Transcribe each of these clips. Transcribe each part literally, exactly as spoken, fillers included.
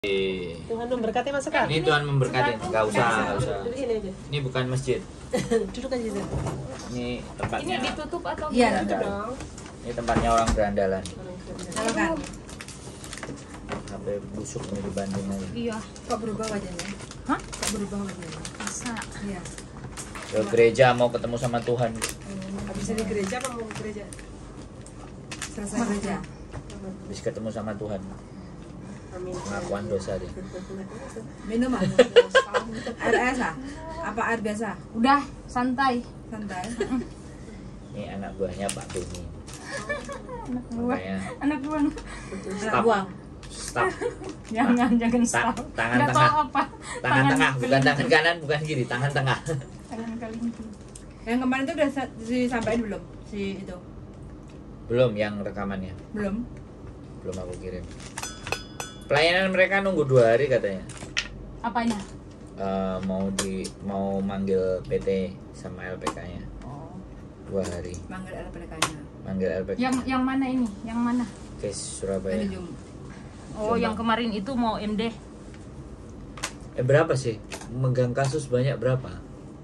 Tuhan memberkati masuk kan? Ini Tuhan memberkati, nggak usah, nggak usah. Ini aja. Ini bukan masjid. Duduk aja dulu. Ini tempatnya. Ini ditutup atau Iya, gimana? duduk dong. Ini tempatnya orang berandalan. Halo kan? Sampai busuk nih dibanding aja. Iya. Kok berubah wajahnya? Hah? Kok berubah wajahnya? Bisa. Iya. Ke gereja mau ketemu sama Tuhan. Habis di gereja apa mau ke gereja? Selesai gereja. Habis ketemu sama Tuhan. Amin. Pengakuan dosa deh. Minum ah? Air es ah? Apa air biasa? Udah, santai. Santai. Ini anak buahnya Pak Beni. Anak buah. Makanya Anak buah. Anak buang. stop. Jangan, jangan Ta- stop. tangan Nggak tengah. tahu apa. Tangan tengah, bukan tangan kanan, bukan kiri, tangan tengah. Tangan kelingking. Yang kemarin itu udah sa- disampaikan belum? Si itu? Belum yang rekamannya. Belum. Belum aku kirim. Pelayanan mereka nunggu dua hari katanya. Apanya? Eh, mau di mau manggil P T sama L P K-nya. Oh. Dua hari. Manggil L P K-nya. Manggil L P K. Yang yang mana ini? Yang mana? Case Surabaya. Manajum. Oh, Coba. yang kemarin itu mau M D. Eh berapa sih? Megang kasus banyak berapa?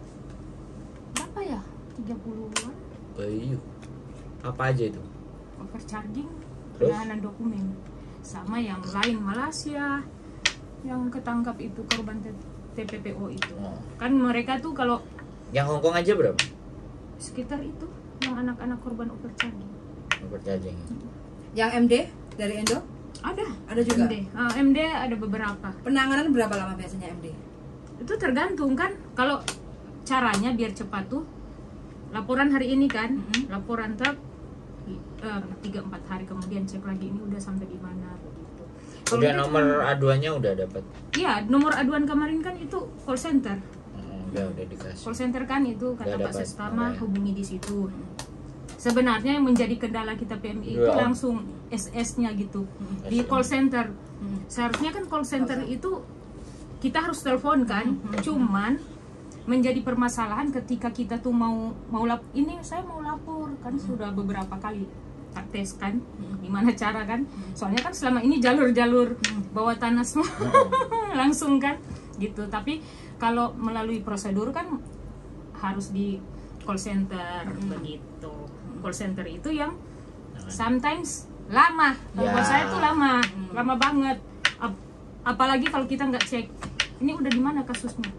Berapa ya? tiga puluhan. Bayu. Apa aja itu? Overcharging, Terus? penahanan dokumen. Sama yang lain Malaysia yang ketangkap itu korban T P P O itu. Oh. Kan mereka tuh kalau Yang Hongkong aja berapa? sekitar itu yang anak-anak korban overcharging. Overcharging. Yang M D dari Indo? Ada. Ada juga? M D. Ah, M D ada beberapa. Penanganan berapa lama biasanya M D? Itu tergantung kan. Kalau caranya biar cepat tuh laporan hari ini kan, Mm-mm. laporan tak tiga empat hari kemudian cek lagi ini udah sampai di mana begitu. Kalau Udah itu nomor cuma- aduannya udah dapat. Iya, nomor aduan kemarin kan itu call center. Hmm, udah udah dikasih. Call center kan itu kata Udah Pak dapat, Sestama udah. hubungi di situ. Sebenarnya yang menjadi kendala kita P M I itu Iya. langsung S S-nya gitu di S M. call center. Hmm. Seharusnya kan call center itu kita harus telepon kan, cuman menjadi permasalahan ketika kita tuh mau mau lap ini saya mau lapor kan sudah beberapa kali tak tes kan, gimana cara kan? Soalnya kan selama ini jalur-jalur bawah tanah semua langsung kan gitu. Tapi kalau melalui prosedur kan harus di call center begitu. Call center itu yang sometimes lama. Kalau Ya. saya tuh lama, lama banget. Ap- apalagi kalau kita nggak cek ini udah di mana kasusnya.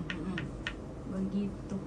Begitu.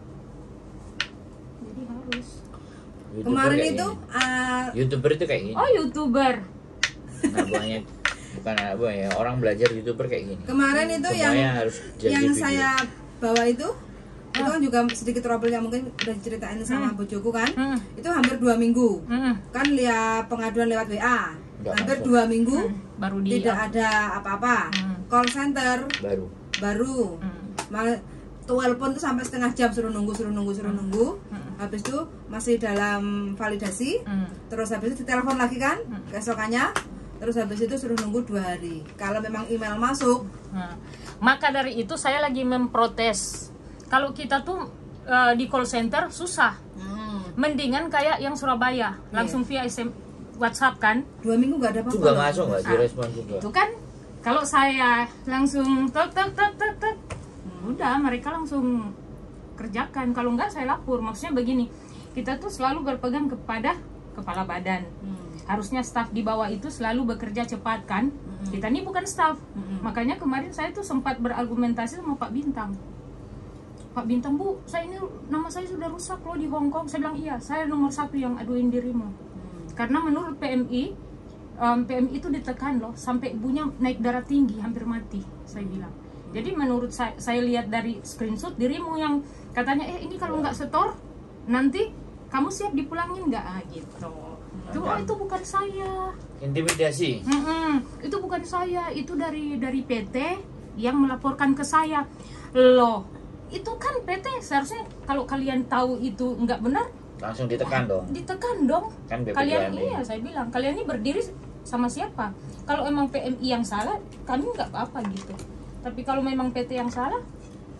Jadi harus. YouTuber Kemarin kayak itu gini. uh, YouTuber itu kayak gini. Oh, YouTuber. Anak buahnya bukan anak buah ya, orang belajar YouTuber kayak gini. kemarin itu yang Semuanya harus jadi yang video. saya bawa itu itu kan juga sedikit trouble yang mungkin udah diceritain sama bojoku kan. Hmm. Itu hampir dua minggu. Hmm. Kan lihat pengaduan lewat W A. Nggak Hampir masuk. dua minggu Baru di tidak ada apa-apa. Hmm. Call center baru. baru. Hmm. Mal- telepon tuh sampai setengah jam suruh nunggu suruh nunggu suruh nunggu. Habis itu masih dalam validasi. Hmm. Terus habis itu ditelepon lagi kan keesokannya. Terus habis itu suruh nunggu dua hari. Kalau memang email masuk, Nah, maka dari itu saya lagi memprotes. Kalau kita tuh eh, di call center susah. Mendingan kayak yang Surabaya, langsung via S M WhatsApp kan. dua minggu nggak ada apa-apa. Juga loh. masuk nggak Ah. direspon juga. Itu kan kalau saya langsung tek tek tek tek tek, udah mereka langsung kerjakan. Kalau enggak saya lapor. Maksudnya begini, kita tuh selalu berpegang kepada kepala badan. Hmm. Harusnya staf di bawah itu selalu bekerja cepat kan. Kita ini bukan staf. Makanya kemarin saya tuh sempat berargumentasi sama Pak Bintang. Pak Bintang, Bu, saya ini nama saya sudah rusak loh di Hong Kong. Saya bilang iya, saya nomor satu yang aduin dirimu. Karena menurut P M I, um, P M I itu ditekan loh, sampai ibunya naik darah tinggi, hampir mati, saya bilang. Jadi menurut saya, saya lihat dari screenshot dirimu yang katanya, eh ini kalau nggak setor, nanti kamu siap dipulangin nggak? Ah, gitu. Itu, oh, itu bukan saya. Intimidasi. Mm-mm, itu bukan saya, itu dari dari P T yang melaporkan ke saya. Loh, itu kan P T seharusnya kalau kalian tahu itu nggak benar, Langsung ditekan dong. ditekan dong. Kan B P K Kalian ini. iya, saya bilang kalian ini berdiri sama siapa? Kalau emang P M I yang salah, kami nggak apa-apa gitu. Tapi kalau memang P T yang salah,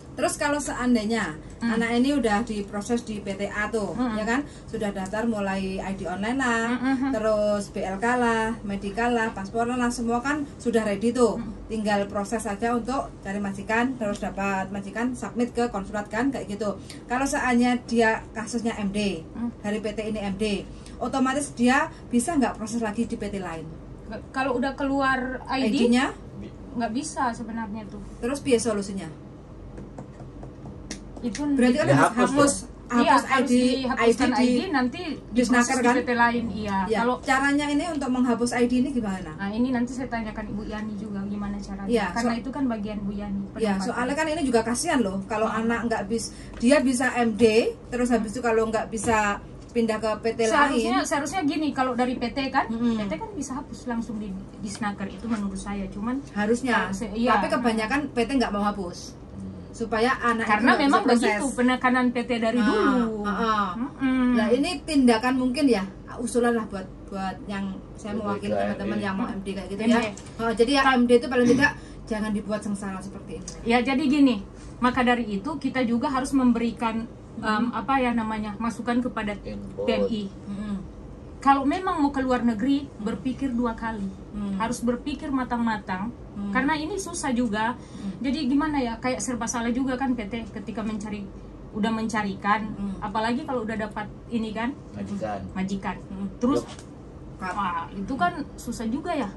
Terus kalau seandainya hmm. anak ini udah diproses di P T A tuh, hmm. ya kan, sudah daftar mulai I D online lah, hmm. terus B L K lah, medical lah, paspor lah, semua kan sudah ready tuh. Hmm. Tinggal proses saja untuk cari majikan, terus dapat majikan, submit ke konsulat kan, kayak gitu. Kalau seandainya dia kasusnya M D, hmm. dari P T ini M D, otomatis dia bisa nggak proses lagi di P T lain? Kalau udah keluar I D, I D-nya nggak bisa sebenarnya tuh. Terus biaya solusinya? Itu berarti kan harus hapus, iya, hapus I D, I D, I D nanti di snaker kan? P T lain, iya. Ya, kalau caranya ini untuk menghapus I D ini gimana? Nah, ini nanti saya tanyakan Ibu Yani juga gimana caranya. Ya, karena so, itu kan bagian Bu Yani. Ya, soalnya kan ini juga kasihan loh kalau hmm. anak nggak bisa, dia bisa M D, terus habis itu kalau nggak bisa pindah ke P T seharusnya, lain. Seharusnya gini, kalau dari P T kan, hmm. P T kan bisa hapus langsung di, di snaker, itu menurut saya. Cuman harusnya, harus, iya. Tapi kebanyakan P T nggak mau hapus. Supaya anak karena itu memang bisa begitu penekanan P T dari ah, dulu. Ah, ah. Mm-hmm. Nah ini tindakan mungkin ya usulan lah buat buat yang saya mewakili teman-teman yang mau M D kayak gitu M D. Ya. Oh, jadi ya M D itu paling tidak jangan dibuat sengsara seperti ini. Ya jadi gini, maka dari itu kita juga harus memberikan um, mm-hmm. apa ya namanya masukan kepada P M I. Mm-hmm. Kalau memang mau ke luar negeri, berpikir dua kali, hmm. harus berpikir matang-matang, hmm. karena ini susah juga. Hmm. Jadi gimana ya, kayak serba salah juga kan P T ketika mencari, udah mencarikan, hmm. apalagi kalau udah dapat ini kan, majikan, majikan. Hmm. Terus, wah itu kan susah juga ya.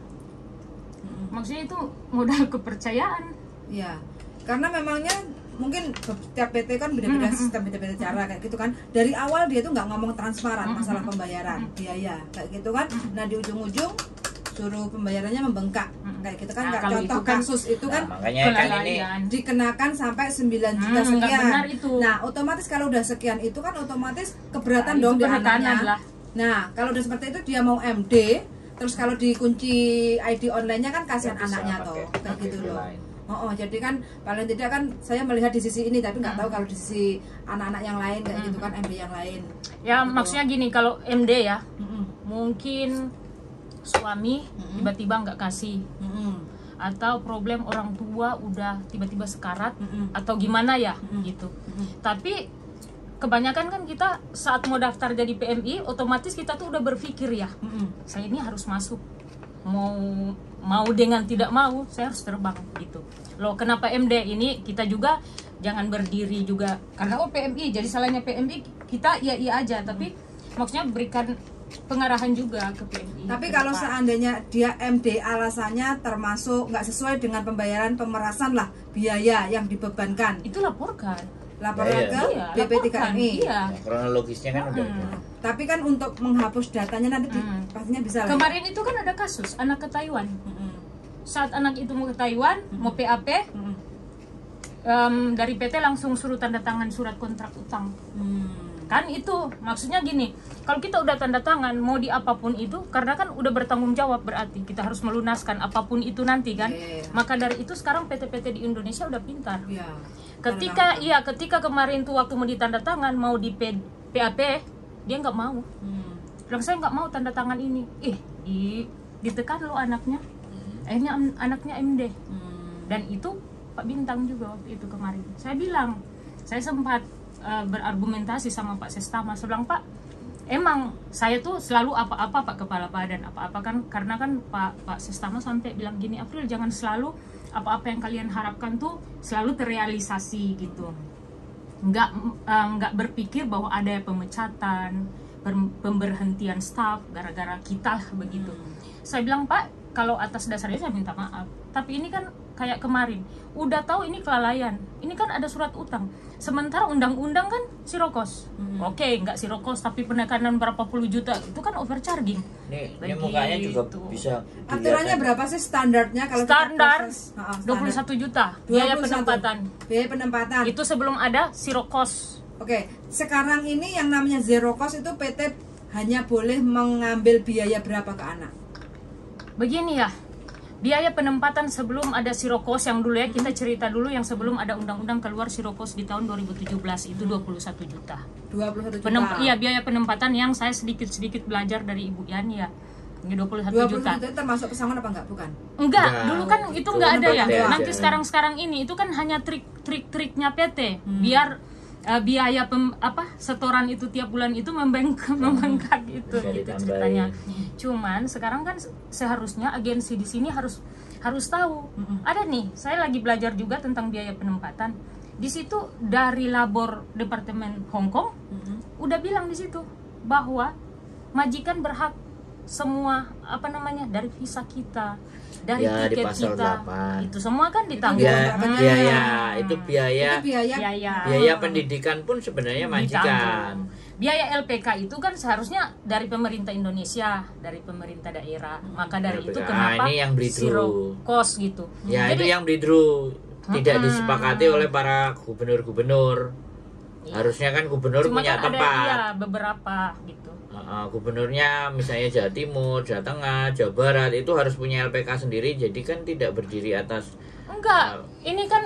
Hmm. Maksudnya itu modal kepercayaan. Ya, karena memangnya mungkin setiap P T kan beda-beda mm-hmm. sistem, beda-beda cara kayak gitu kan. Dari awal dia tuh nggak ngomong transparan mm-hmm. masalah pembayaran mm-hmm. biaya kayak gitu kan. Mm-hmm. Nah di ujung-ujung suruh pembayarannya membengkak mm-hmm. kayak gitu kan. Nah, contoh itu kan, kasus itu kan nah, makanya kan ini dikenakan sampai sembilan juta hmm, sekian. Itu. Nah otomatis kalau udah sekian itu kan otomatis keberatan nah, dong di anaknya. Lah. Nah kalau udah seperti itu dia mau M D, terus kalau dikunci I D online-nya kan kasihan ya, anaknya toh kayak gitu loh. Oh, oh, jadi kan paling tidak kan saya melihat di sisi ini, tapi nggak tahu kalau di sisi anak-anak yang lain kayak hmm. gitu kan, M D yang lain. Ya gitu. Maksudnya gini, kalau M D ya, hmm. mungkin suami hmm. tiba-tiba nggak kasih, hmm. atau problem orang tua udah tiba-tiba sekarat, hmm. atau gimana ya, hmm. gitu. Hmm. Tapi kebanyakan kan kita saat mau daftar jadi P M I, otomatis kita tuh udah berpikir ya, hmm. saya ini harus masuk. mau mau dengan tidak mau saya harus terbang gitu loh. Kenapa M D ini kita juga jangan berdiri juga karena oh P M I jadi salahnya P M I kita iya iya aja, tapi hmm. maksudnya berikan pengarahan juga ke P M I. Tapi kalau depan. Seandainya dia M D alasannya termasuk nggak sesuai dengan pembayaran pemerasan lah biaya yang dibebankan, itu laporkan laporan ya, ke iya, B P tiga M I. Iya. Ya, kronologisnya kan hmm. udah. Tapi kan untuk menghapus datanya nanti hmm. pastinya bisa. Kemarin itu kan ada kasus anak ke Taiwan. Hmm. Saat anak itu mau ke Taiwan, hmm. mau P A P, hmm. um, dari P T langsung suruh tanda tangan surat kontrak utang. Hmm. Kan itu maksudnya gini, kalau kita udah tanda tangan mau di apapun itu, karena kan udah bertanggung jawab berarti kita harus melunaskan apapun itu nanti kan. Yeah. Maka dari itu sekarang P T P T di Indonesia udah pintar. Yeah. Ketika iya ketika kemarin tuh waktu mau ditanda tangan mau di P A P dia nggak mau. Hmm. Bilang saya nggak mau tanda tangan ini. Eh di ditekan lo anaknya. Hmm. Akhirnya anaknya M D. Hmm. Dan itu Pak Bintang juga waktu itu kemarin. Saya bilang, saya sempat uh, berargumentasi sama Pak Sestama. Saya bilang, Pak, emang saya tuh selalu apa-apa Pak Kepala Badan apa-apa kan, karena kan Pak Pak Sestama sampai bilang gini, April jangan selalu apa-apa yang kalian harapkan tuh selalu terrealisasi gitu. Nggak uh, nggak berpikir bahwa ada pemecatan, pemberhentian staf gara-gara kita lah begitu. Hmm. Saya bilang, Pak, kalau atas dasarnya saya minta maaf. Tapi ini kan kayak kemarin, udah tahu ini kelalaian. Ini kan ada surat utang. Sementara undang-undang kan sirokos. Hmm. Oke, okay, nggak sirokos, tapi penekanan berapa puluh juta itu kan overcharging. Nih, ini mukanya juga bisa. Aturannya berapa sih standarnya kalau standar? Kita proses, dua puluh satu juta biaya penempatan. Biaya penempatan. Itu sebelum ada sirokos. Oke, sekarang ini yang namanya zero cost itu P T hanya boleh mengambil biaya berapa ke anak? Begini ya, biaya penempatan sebelum ada sirokos yang dulu ya, kita cerita dulu yang sebelum ada undang-undang keluar sirokos di tahun dua ribu tujuh belas itu dua puluh satu juta. dua puluh satu juta. Penem, iya, biaya penempatan yang saya sedikit-sedikit belajar dari Ibu Yani ya. Ini dua puluh satu dua puluh juta. juta itu termasuk pesangon apa enggak? Bukan. Enggak, Enggak. dulu kan itu Itu enggak ada ya. P T Nanti aja. sekarang-sekarang ini itu kan hanya trik-trik-triknya P T Hmm. biar uh, biaya pem, apa setoran itu tiap bulan itu membengkak membengkak gitu Bisa gitu ditambahin. ceritanya. Cuman sekarang kan seharusnya agensi di sini harus harus tahu. Ada nih, saya lagi belajar juga tentang biaya penempatan. Di situ dari labor Departemen Hong Kong udah bilang di situ bahwa majikan berhak semua apa namanya dari visa kita, dari Ya, di tiket pasal kita, delapan. itu semua kan ditanggung. Biaya, Nah. biaya itu biaya Itu biaya. biaya. biaya pendidikan pun sebenarnya majikan. Ditanggung. Biaya L P K itu kan seharusnya dari pemerintah Indonesia, dari pemerintah daerah. Maka dari L P K. itu Ah, kenapa ini yang breakthrough. zero cost gitu. Ya Jadi itu yang breakthrough tidak Mm-mm. disepakati oleh para gubernur-gubernur. Iya. Harusnya kan gubernur cuma punya kan ada tempat. iya, beberapa gitu. Uh, gubernurnya misalnya Jawa Timur, Jawa Tengah, Jawa Barat itu harus punya L P K sendiri, jadi kan tidak berdiri atas. Enggak, ini kan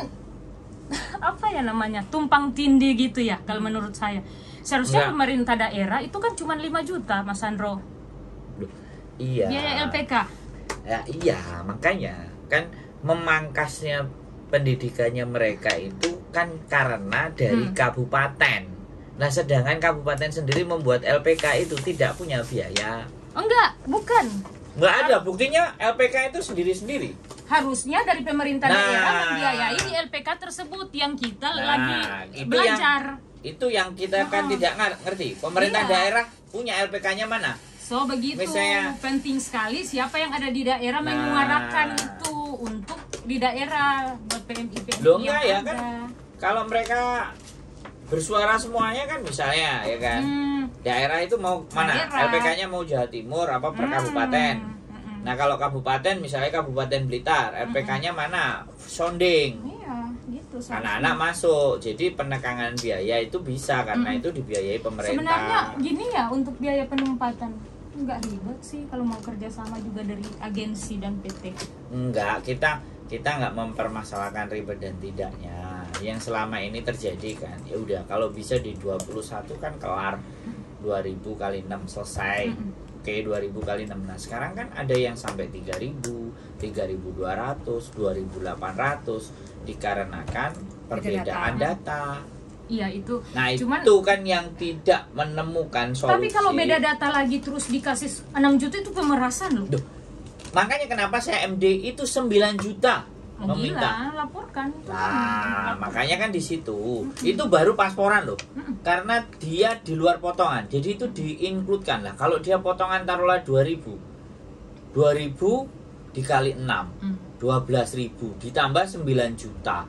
apa ya namanya? Tumpang tindih gitu ya kalau menurut saya. Seharusnya Enggak. pemerintah daerah itu kan cuma lima juta, Mas Sandro. Loh, iya. Biaya L P K. Ya, iya, makanya kan memangkasnya pendidikannya mereka itu kan karena dari Hmm. kabupaten. Nah, sedangkan kabupaten sendiri membuat L P K itu tidak punya biaya. Enggak, bukan. Nggak ada buktinya L P K itu sendiri-sendiri. Harusnya dari pemerintah Nah. daerah membiayai di L P K tersebut yang kita Nah, lagi itu belajar. Itu yang kita kan Oh. tidak ngar- ngerti. Pemerintah Iya. daerah punya L P K-nya mana? So begitu Misalnya- penting sekali siapa yang ada di daerah Nah. menyuarakan itu untuk di daerah buat P M I P M I Loh, yang enggak ya, ada. kan? Kalau mereka bersuara semuanya kan misalnya ya kan. Hmm. Daerah itu mau mana? Daerah. L P K-nya mau Jawa Timur apa per Hmm. kabupaten. Hmm. Nah, kalau kabupaten misalnya Kabupaten Blitar, L P K-nya mana? Sounding. Iya, gitu. Anak-anak masuk. Jadi penekanan biaya itu bisa karena itu dibiayai pemerintah. Sebenarnya gini ya untuk biaya penempatan nggak ribet sih kalau mau kerjasama juga dari agensi dan P T. Enggak, kita kita nggak mempermasalahkan ribet dan tidaknya. Yang selama ini terjadi kan, ya udah kalau bisa di dua puluh satu kan kelar dua ribu kali enam selesai. Oke, dua ribu kali enam. Nah, sekarang kan ada yang sampai tiga ribu, tiga ribu dua ratus, dua ribu delapan ratus dikarenakan perbedaan data. Iya itu. Nah, Cuman itu kan yang tidak menemukan solusi. tapi kalau beda data lagi terus dikasih enam juta itu pemerasan loh. Duh, makanya kenapa saya M D itu sembilan juta Oh, meminta. gila, laporkan. Nah, makanya kan di situ itu baru pasporan loh, karena dia di luar potongan, jadi itu diincludekan lah. Kalau dia potongan taruhlah dua ribu, dua ribu dikali enam, Hmm. dua belas ribu ditambah sembilan juta.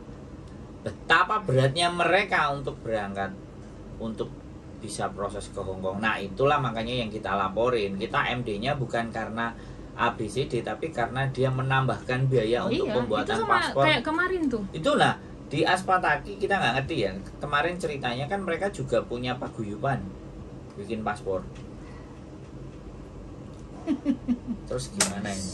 Betapa beratnya mereka untuk berangkat, untuk bisa proses ke Hong Kong. Nah, itulah makanya yang kita laporin. Kita M D-nya bukan karena A B C D, tapi karena dia menambahkan biaya Oh untuk iya, pembuatan itu sama paspor. kayak kemarin tuh. Itu nah di Aspataki kita nggak ngerti ya. Kemarin ceritanya kan mereka juga punya paguyuban bikin paspor. Terus gimana ini?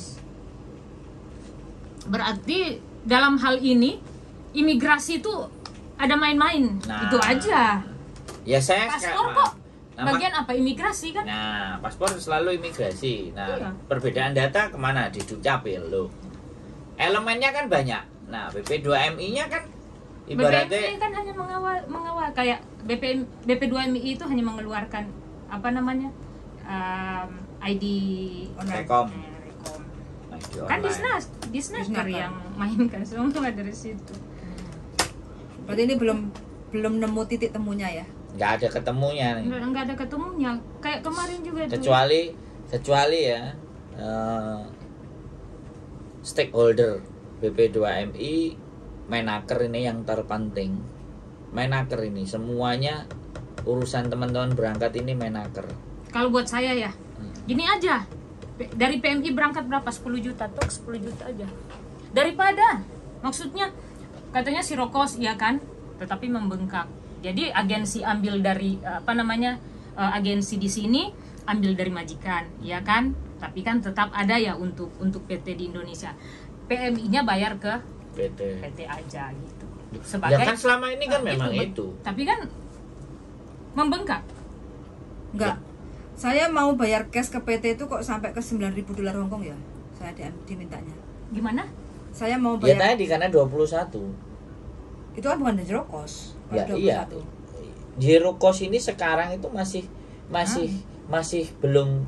Berarti dalam hal ini imigrasi itu ada main-main. Nah. Itu aja. Ya saya Paspor sekarang- kok Nah, bagian apa imigrasi kan? Nah, paspor selalu imigrasi. Nah, Iya. perbedaan data kemana? Di Dukcapil loh. Elemennya kan banyak. Nah, B P dua M I-nya kan B P M I ibaratnya kan hanya mengawal mengawal kayak B P M, B P dua M I itu hanya mengeluarkan apa namanya um, I D Rekom. Eh, Rekom. Nah, di Kan online. Disnas, Disnas Disnaker. yang mainkan semua dari situ. Berarti ini belum belum nemu titik temunya ya. Nggak ada ketemunya nih. Nggak, nggak ada ketemunya. Kayak kemarin juga tuh. Kecuali kecuali ya eh, stakeholder B P dua M I, Menaker ini yang terpenting. Menaker ini semuanya urusan teman-teman berangkat ini Menaker. Kalau buat saya ya, gini aja. P- Dari P M I berangkat berapa? sepuluh juta, tok sepuluh juta aja. Daripada maksudnya katanya sirokos iya kan, tetapi membengkak. Jadi agensi ambil dari eh, apa namanya? eh, agensi di sini ambil dari majikan, ya kan? Tapi kan tetap ada ya untuk untuk P T di Indonesia. P M I-nya bayar ke P T. P T aja gitu. Ya Sebagai kan selama ini kan Nah, memang itu, itu. Tapi kan membengkak. Enggak. Saya mau bayar cash ke P T itu kok sampai ke sembilan ribu dolar Hongkong ya? Saya di, dimintanya. Gimana? Saya mau Ya bayar. tadi karena dua puluh satu. Itu kan bukan zero cost. Ya iya. Zero cost ini sekarang itu masih masih hmm. masih belum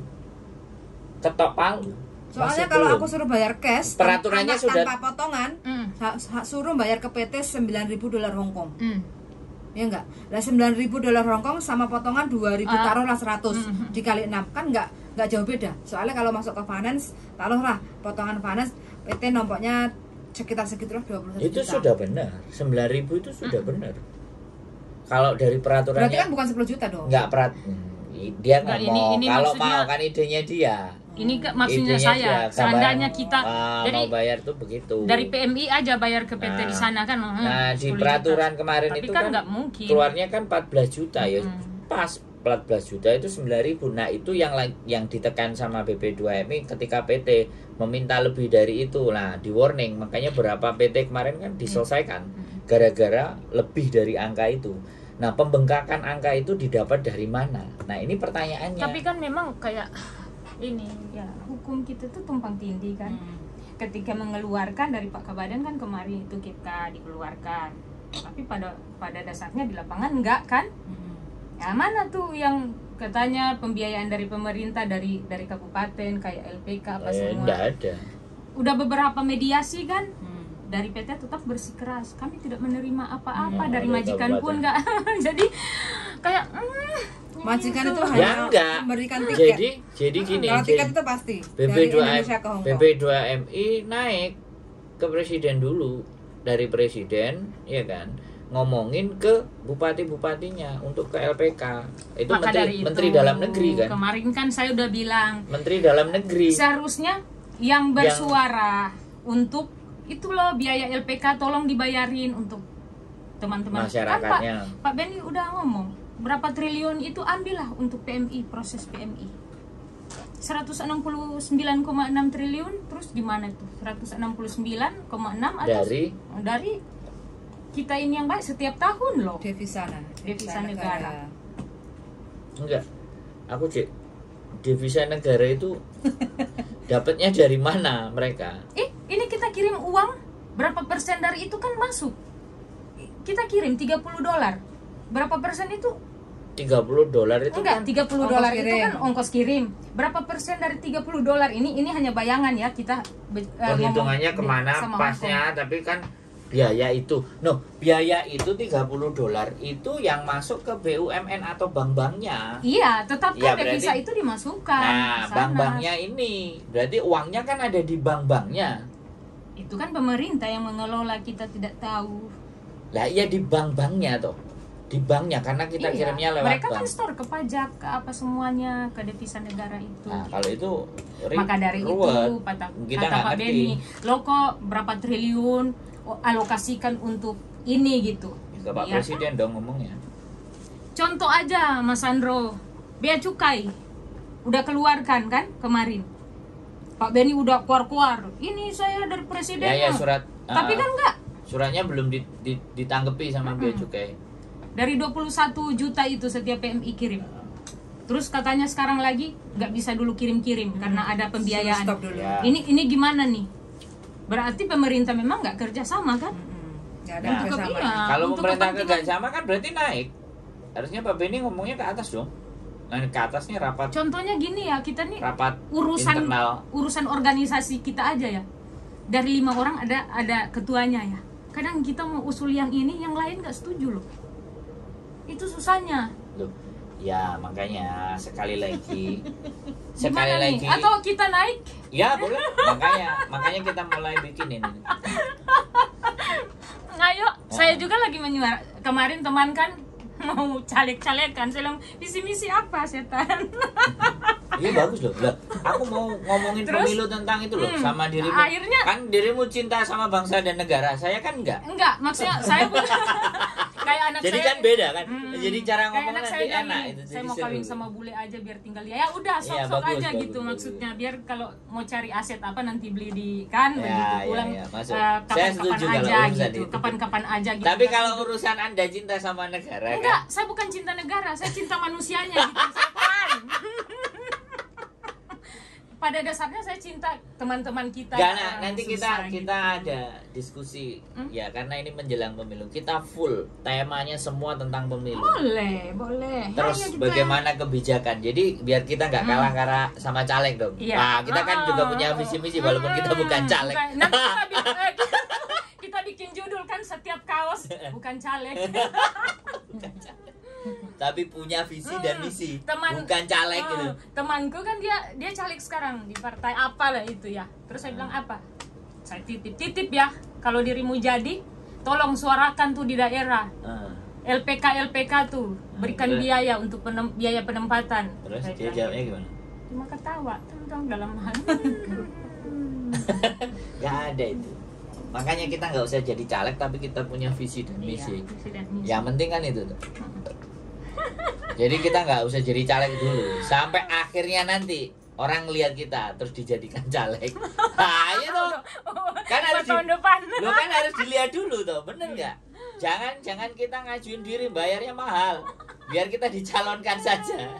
ketok palu. Soalnya masih kalau belum. aku suruh bayar cash peraturannya tanpa, sudah tanpa potongan, mm. ha, ha, suruh bayar ke P T sembilan ribu dolar Hongkong. Mm. Ya enggak? Lah sembilan ribu dolar Hongkong sama potongan dua ribu uh. taruhlah seratus mm-hmm. dikali enam kan enggak enggak jauh beda. Soalnya kalau masuk ke finance, taruhlah potongan finance P T nomboknya sekitar segitulah dua puluh satu itu juta. sudah benar. sembilan ribu itu sudah mm. benar. Kalau dari peraturannya berarti kan bukan sepuluh juta dong. Enggak perat dia Nggak, ngomong ini, ini kalau maksudnya, mau kan idenya dia. Ini ke, maksudnya idenya saya, dia, seandainya kita uh, jadi mau bayar tuh begitu. Dari P M I aja bayar ke P T nah, di sana kan. Hmm, nah, di peraturan juta. Kemarin tapi itu kan kan nggak mungkin. Keluarnya kan empat belas juta ya. Hmm. Pas empat belas juta itu sembilan ribu. Nah, itu yang yang ditekan sama B P dua M I ketika P T meminta lebih dari itu. Nah, di warning, makanya berapa P T kemarin kan diselesaikan gara-gara lebih dari angka itu. Nah, pembengkakan angka itu didapat dari mana? Nah, ini pertanyaannya. Tapi kan memang kayak ini ya, hukum kita tuh tumpang tindih kan. Hmm. Ketika mengeluarkan dari Pak Kabadan kan kemarin itu kita dikeluarkan. Tapi pada pada dasarnya di lapangan enggak kan? Hmm. Ya mana tuh yang katanya pembiayaan dari pemerintah dari dari kabupaten kayak L P K apa eh, semua. Enggak ada. Udah beberapa mediasi kan? Hmm. Dari P T tetap bersikeras kami tidak menerima apa-apa, hmm, dari majikan pun enggak. Jadi kayak mm, majikan itu, itu ya hanya enggak memberikan tiket. Jadi jadi gini. Kalau tiket itu pasti B P dua dari B P dua M I naik ke presiden dulu, dari presiden ya kan, ngomongin ke bupati-bupatinya untuk ke L P K. Itu Maka menteri dari menteri itu, dalam negeri kan. Kemarin kan saya udah bilang menteri dalam negeri. Seharusnya yang bersuara yang, untuk itu loh biaya L P K tolong dibayarin untuk teman-teman masyarakatnya. Kan, Pak, Pak Benny udah ngomong berapa triliun itu ambillah untuk P M I, proses P M I seratus enam puluh sembilan koma enam triliun. Terus gimana tuh seratus enam puluh sembilan koma enam atau dari dari kita ini yang baik setiap tahun loh devisa nah, devisa negara. Enggak, aku cek devisa negara itu dapatnya dari mana mereka? Eh, ini kita kirim uang berapa persen dari itu kan masuk. Kita kirim tiga puluh dolar. Berapa persen itu? tiga puluh dolar itu enggak, kan tiga puluh dolar itu kan ongkos kirim. Berapa persen dari tiga puluh dolar ini? Ini hanya bayangan ya, kita perhitungannya uh, kemana pasnya, tapi kan biaya itu. No, biaya itu tiga puluh dolar itu yang masuk ke B U M N atau bank-banknya. Iya, tetap kan ya, devisa itu dimasukkan. Nah, bank-banknya ini berarti uangnya kan ada di bank-banknya. Itu kan pemerintah yang mengelola, kita tidak tahu. Lah iya di bank-banknya toh. Di banknya karena kita iya, kirimnya lewat mereka bank. kan store ke pajak, ke apa semuanya, ke devisa negara itu. Nah, kalau itu maka dari ruwet. itu kata, kita kata Pak Benny, lo kok berapa triliun alokasikan untuk ini gitu. Ya, Pak ya, Presiden kan? Dong ngomongnya. Contoh aja Mas Sandro, bea cukai udah keluarkan kan kemarin. Pak Benny udah keluar-keluar. Ini saya dari presiden. Ya ya surat. Tapi uh, kan enggak. Suratnya belum ditanggapi sama bea cukai. Dari dua puluh satu juta itu setiap P M I kirim. Terus katanya sekarang lagi nggak bisa dulu kirim-kirim hmm. karena ada pembiayaan. Stop dulu. Ya. Ini ini gimana nih? Berarti pemerintah memang nggak kerja sama kan? Hmm. Gak ada nah, kerja sama. iya, kalau pemerintah kepentingan... kerja sama kan berarti naik. Harusnya Pak Benny ngomongnya ke atas dong. Nah ke atasnya rapat. Contohnya gini ya, kita nih rapat urusan internal. urusan organisasi kita aja ya. Dari lima orang ada ada ketuanya ya. Kadang kita mau usul yang ini, yang lain nggak setuju loh. Itu susahnya. Loh, ya makanya sekali lagi, sekali Gimana lagi. Nih? Atau kita naik? Ya boleh. makanya, makanya kita mulai bikin ini. Ayo, saya juga lagi menyuara. Kemarin teman kan mau caleg-calekan, saya bilang visi misi apa setan? Iya bagus loh. Loh, aku mau ngomongin Terus, pemilu tentang itu loh, hmm, sama dirimu. Akhirnya, kan dirimu cinta sama bangsa dan negara, saya kan enggak. Enggak, maksudnya saya kayak anak Jadi saya. kan beda kan. Hmm, Jadi cara ngomong anak nanti saya enak bilang, itu. saya jadi mau seru. kawin sama bule aja biar tinggal dia. Ya udah, sok-sok Iya, bagus, aja bagus, gitu bagus. maksudnya. Biar kalau mau cari aset apa nanti beli di kan Ya, begitu ya, pulang ya, masuk. uh, Saya setuju kapan-kapan kalau aja urusan gitu. itu. Kapan-kapan aja gitu. Tapi kalau urusan Anda cinta sama negara enggak, kan. saya bukan cinta negara, saya cinta manusianya gitu. Saya pada dasarnya saya cinta teman-teman kita. Gak, nah, yang nanti susah kita gitu. kita ada diskusi hmm? ya, karena ini menjelang pemilu. Kita full temanya semua tentang pemilu. Boleh, boleh. Terus Ayo kita- bagaimana kebijakan. Jadi biar kita nggak kalah Hmm. karena sama caleg dong. Iya. Nah, kita kan Ah, juga punya visi misi walaupun kita hmm, bukan caleg. bukan. Nanti kita bikin, eh, kita, kita bikin judul kan setiap kaos bukan caleg. Tapi punya visi dan misi, Teman- bukan caleg Ah, gitu. Temanku kan dia dia caleg sekarang di partai apa lah itu ya. Terus saya bilang apa? Saya titip-titip ya. Kalau dirimu jadi, tolong suarakan tuh di daerah. Ah, L P K L P K tuh berikan Terus? biaya untuk penem- biaya penempatan. terus Saya dia bilang, jawabnya gimana? cuma ketawa tentang dalam hal. Gak ada itu. Makanya kita nggak usah jadi caleg, tapi kita punya visi dan misi. Iya, visi dan misi. Yang penting kan itu tuh. Jadi kita nggak usah jadi caleg dulu, sampai akhirnya nanti orang lihat kita terus dijadikan caleg. Nah, itu kan harus di, tahun depan. lo kan harus dilihat dulu tuh, bener nggak? Jangan jangan kita ngajuin diri, bayarnya mahal, biar kita dicalonkan saja.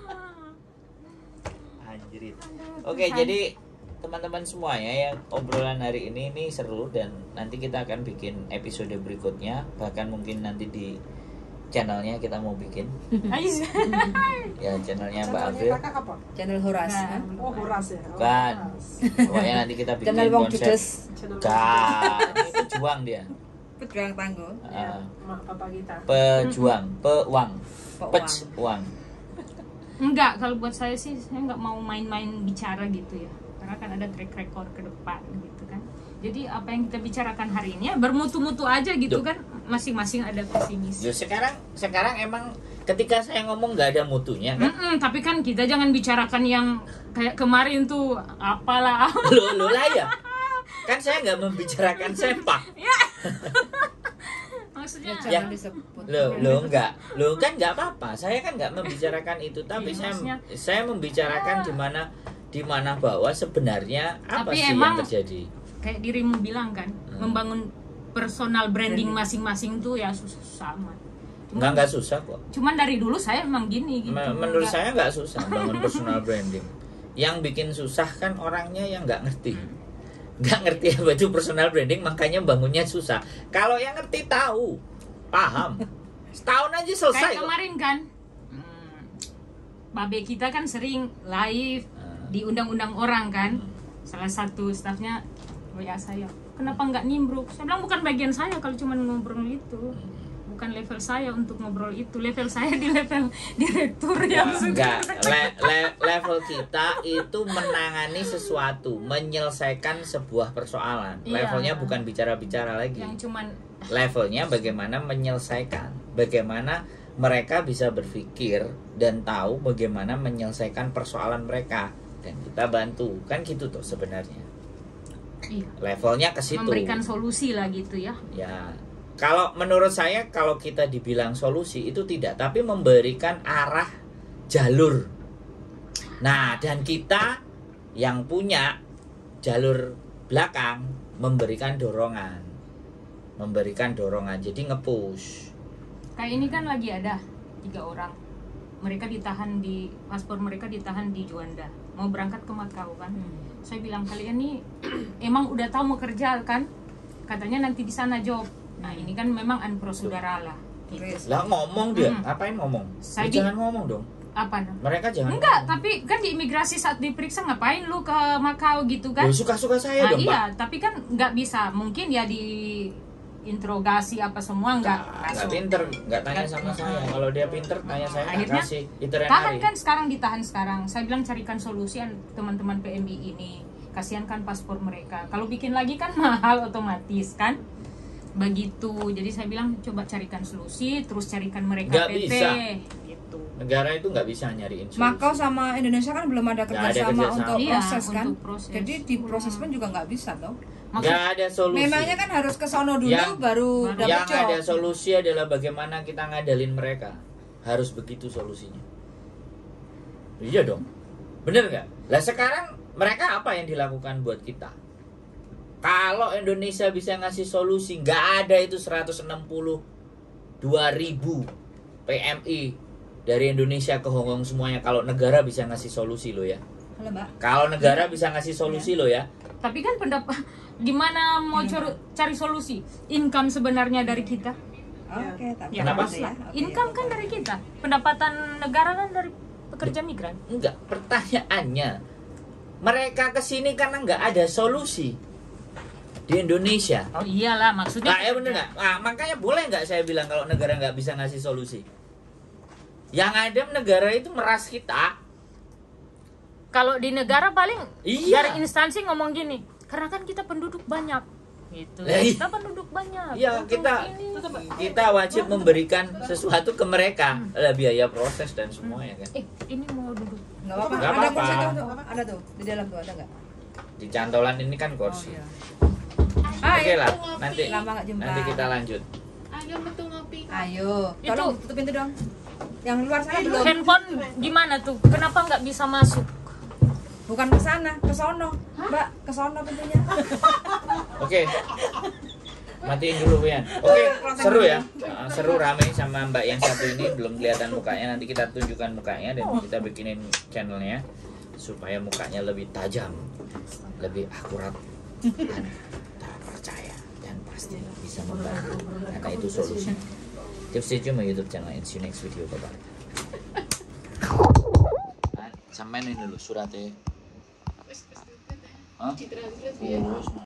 Anjir. Oke, jadi teman-teman semuanya, yang obrolan hari ini ini seru, dan nanti kita akan bikin episode berikutnya, bahkan mungkin nanti di channelnya kita mau bikin ya, channelnya Mbak Avril, kakak apa? Channel Horas. Nah. ya. Oh, Horas ya. Oh, Bukan. Horas. Pokoknya nanti kita bikin Channel Wong konsep. Judes. Channel Gak, ini pejuang dia. Pejuang tangguh. Ah, Mak bapak kita. pejuang, peuang, Peuang. pejuang. Enggak, kalau buat saya sih saya nggak mau main-main bicara gitu ya. Karena kan ada track record ke depan gitu kan. Jadi apa yang kita bicarakan hari ini ya bermutu-mutu aja gitu Duh. kan. Masing-masing ada visi misi. Yo, sekarang sekarang emang ketika saya ngomong nggak ada mutunya kan? Mm-mm, tapi kan kita jangan bicarakan yang kayak kemarin tuh apalah. Lo lo lah ya. Kan saya nggak membicarakan sepak. Maksudnya Ya, jangan disebut. Lo lo enggak, lo kan nggak apa-apa. Saya kan nggak membicarakan itu, tapi Iya, saya maksudnya- saya membicarakan di mana di mana bahwa sebenarnya apa Tapi sih emang- yang terjadi? kayak dirimu bilang kan, Hmm. membangun personal branding masing-masing tuh ya susah amat. Enggak enggak susah kok. Cuman dari dulu saya emang gini gitu. Men- Menurut Nggak- saya nggak susah bangun personal branding. Yang bikin susah kan orangnya yang nggak ngerti. Nggak ngerti apa itu personal branding, makanya bangunnya susah. Kalau yang ngerti tahu, paham, setahun aja selesai kayak kok. kemarin kan, hmm, babe kita kan sering live Hmm. di undang-undang orang kan. Salah satu stafnya W A saya, kenapa nggak nimbruk? Saya bilang bukan bagian saya kalau cuma ngobrol itu. Bukan level saya untuk ngobrol itu, level saya di level direktur yang Enggak, sudah. le- le- level kita itu menangani sesuatu, menyelesaikan sebuah persoalan. Iya. Levelnya bukan bicara-bicara lagi. Yang cuman Levelnya bagaimana menyelesaikan, bagaimana mereka bisa berpikir dan tahu bagaimana menyelesaikan persoalan mereka, dan kita bantu, kan gitu tuh sebenarnya. iya, Levelnya ke situ. memberikan solusi lah gitu ya. Ya, kalau menurut saya kalau kita dibilang solusi itu tidak, tapi memberikan arah jalur. Nah, dan kita yang punya jalur belakang memberikan dorongan, memberikan dorongan, jadi nge-push. Kayak ini kan lagi ada tiga orang, mereka ditahan di paspor mereka ditahan di Juanda, mau berangkat ke Makau kan. Saya bilang kalian nih emang udah tahu mau kerja kan, katanya nanti di sana job. Nah ini kan memang unprosedara lah gitu. Turis. Lah ngomong dia, Hmm. ngapain ngomong? Saya Ya, di- jangan ngomong dong. Apa nah? Mereka jangan. Enggak, ngomong. tapi kan di imigrasi saat diperiksa ngapain lu ke Makau gitu kan? Loh, suka-suka saya Nah dong, iya, Pak. tapi kan nggak bisa, mungkin ya di interogasi apa semua nggak Nggak masuk. pinter, nggak tanya sama Nggak- saya. Kalau dia pinter, tanya saya nggak Akhirnya, kasih. Itinerary. Tahan kan sekarang, ditahan sekarang. Saya bilang carikan solusi an- teman-teman P M I ini. Kasihan kan paspor mereka. Kalau bikin lagi kan mahal otomatis kan. Begitu. Jadi saya bilang coba carikan solusi, terus carikan mereka Nggak P T. bisa. Gitu. Negara itu nggak bisa nyariin solusi. Makau sama Indonesia kan belum ada Nggak ada kerjasama kerjasama. untuk Iya, proses kan. untuk proses. Jadi di proses pun juga nggak bisa toh. Maksud- Nggak ada solusi. Memangnya kan harus ke sono dulu Yang- baru dapat Yang job. ada solusi adalah bagaimana kita ngadalin mereka. Harus begitu solusinya. Iya dong. Bener nggak? Lah sekarang mereka apa yang dilakukan buat kita? Kalau Indonesia bisa ngasih solusi, nggak ada itu seratus enam puluh dua ribu P M I dari Indonesia ke Hongkong semuanya. Kalau negara bisa ngasih solusi lo ya. Halo Mbak. Kalau negara bisa ngasih solusi loh ya. Tapi kan pendapat gimana mau cari, cari solusi? Income sebenarnya dari kita. Oke, tak Ya, Kenapa? apa-apa ya. Oke, Income ya, kan dari kita. Pendapatan negara kan dari pekerja migran. Enggak, pertanyaannya mereka kesini karena nggak ada solusi di Indonesia. Oh iyalah maksudnya. Nah, ya bener nggak? Nah, makanya boleh nggak saya bilang kalau negara nggak bisa ngasih solusi? Yang ada negara itu meras kita. Kalau di negara paling Iya. dari instansi ngomong gini, karena kan kita penduduk banyak, gitu. Lah, iya. Kita penduduk banyak. Iya, Untuk kita ini. kita wajib memberikan sesuatu ke mereka, ada biaya proses dan semuanya kan. Eh, ini mau duduk. Nggak apa-apa. Nggak Ada apa-apa. kursi tuh, tuh. Ada tuh di dalam tuh, ada nggak? Di cantolan ini kan kursi. iya. Oke lah, ngopi. nanti Lama nggak jumpa. nanti kita lanjut. Ayo betul ngopi. Ayo, Itu- tolong tutup pintu dong. Yang luar sana belum. Handphone gimana tuh? Kenapa nggak bisa masuk? Bukan ke sana, ke sono. Mbak, ke sono pintunya. Oke. Matiin dulu Wian. Oke, seru ya. Nah, seru rame sama Mbak yang satu ini belum kelihatan mukanya. Nanti kita tunjukkan mukanya dan kita bikinin channelnya supaya mukanya lebih tajam, lebih akurat dan terpercaya dan pasti bisa membantu. Karena itu solusi. Tips stay tune my YouTube channel and see you next video. Bye bye. Sampai ini dulu suratnya. Hah? Citra-citra ya. Terus,